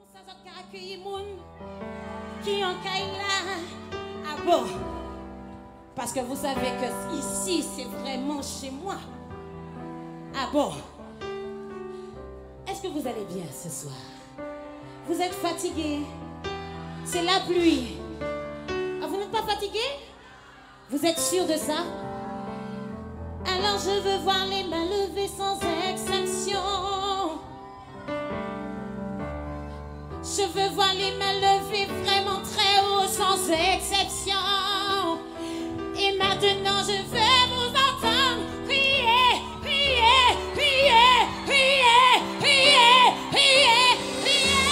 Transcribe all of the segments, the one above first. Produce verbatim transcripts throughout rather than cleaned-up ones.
Pour ça, vous avez accueilli les gens qui ont caillé là. Ah bon? Parce que vous savez que ici, c'est vraiment chez moi. Ah bon? Est-ce que vous allez bien ce soir? Vous êtes fatigué? C'est la pluie. Ah, vous n'êtes pas fatigué? Vous êtes sûr de ça? Alors je veux voir les mains levées sans exception. Je veux voir les mains levées vraiment très haut sans exception. Et maintenant je veux vous entendre prier, prier, prier, prier, prier, prier, prier.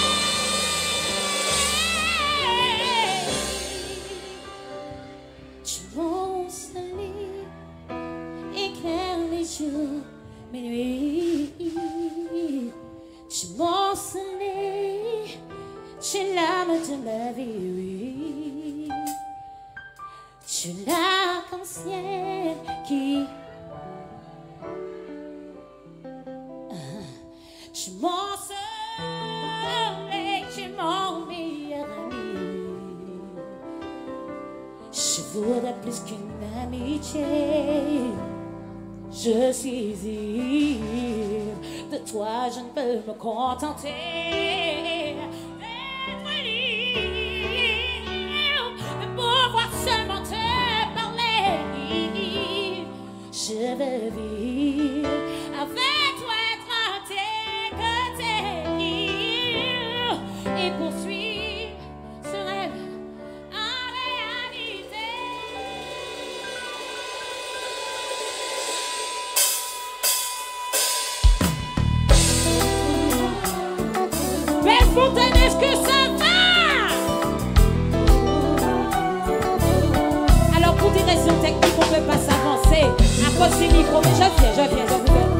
Tu mon soleil éclaire les jours, mes nuits. Tu mon soleil, tu es l'âme de ma vie, oui. Tu es l'arc-en-ciel qui... Ah. Tu es mon soleil, tu es mon meilleur ami. Je voudrais plus qu'une amitié. Je suis ivre de toi, je ne peux me contenter d'être libre, de pouvoir seulement te parler. Je veux vivre avec toi, être à tes côtés et poursuivre ce rêve en réalité. Belle Fontaine, est-ce que ça va? Alors pour des raisons techniques, on ne peut pas s'avancer à cause du micro, mais je viens, je viens, je vous donne.